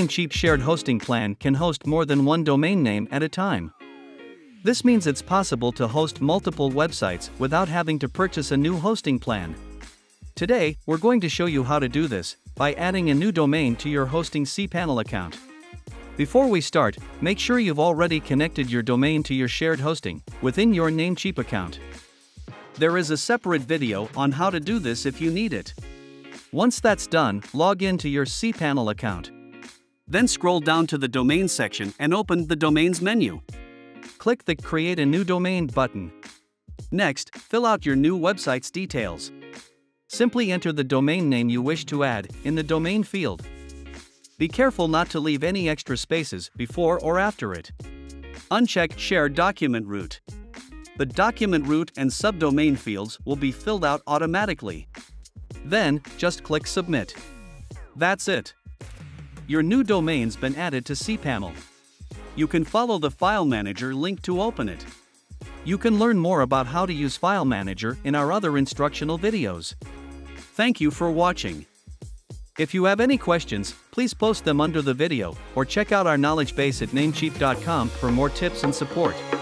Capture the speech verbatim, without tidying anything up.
Namecheap shared hosting plan can host more than one domain name at a time. This means it's possible to host multiple websites without having to purchase a new hosting plan. Today, we're going to show you how to do this by adding a new domain to your hosting cPanel account. Before we start, make sure you've already connected your domain to your shared hosting within your Namecheap account. There is a separate video on how to do this if you need it. Once that's done, log in to your cPanel account. Then scroll down to the Domain section and open the Domains menu. Click the Create a New Domain button. Next, fill out your new website's details. Simply enter the domain name you wish to add in the domain field. Be careful not to leave any extra spaces before or after it. Uncheck Share Document Route. The document root and subdomain fields will be filled out automatically. Then, just click Submit. That's it. Your new domain's been added to cPanel. You can follow the File Manager link to open it. You can learn more about how to use File Manager in our other instructional videos. Thank you for watching. If you have any questions, please post them under the video or check out our knowledge base at namecheap dot com for more tips and support.